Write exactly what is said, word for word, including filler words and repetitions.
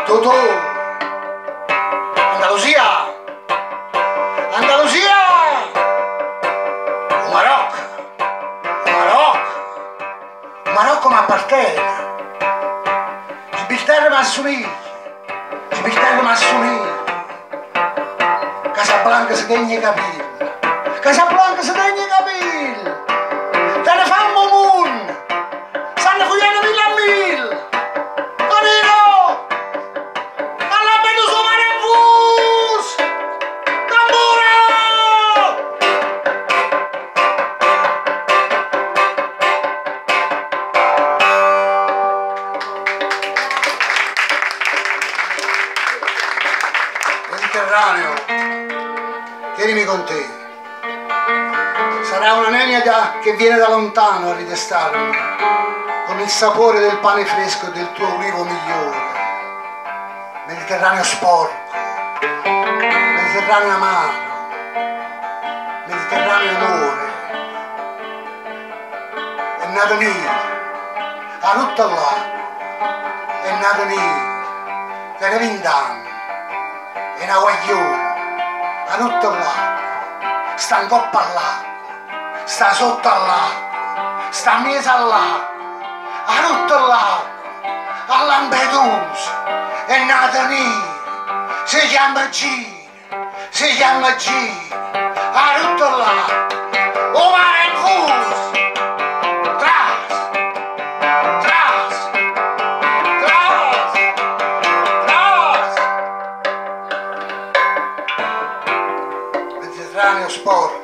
Totò, Andalusia, Andalusia, un Marocco, un Marocco, un Marocco mi appartiene, Gibilterra mi assomiglia, Gibilterra mi assomiglia, Casablanca si degna capire, Casablanca si degna capire, te ne fammo un, stanno fugliando mille a mille, Tonino! Mediterraneo, tienimi con te, sarà una nenia da, che viene da lontano a ridestarmi, con il sapore del pane fresco e del tuo ulivo migliore. Mediterraneo sporco, Mediterraneo amaro, Mediterraneo amore, è nato lì, a tutta là, è nato lì, che ne vint'anni, è una guaglione, a tutta là, sta in coppa all'acqua, sta sotto all'acqua, sta messa all'acqua, a tutta là, a Lampedusa, è nata lì, si chiama Gina, si chiama Gina, a tutta là, o mare infuso, tras, tras, tras, tras. Mediterraneo sporco.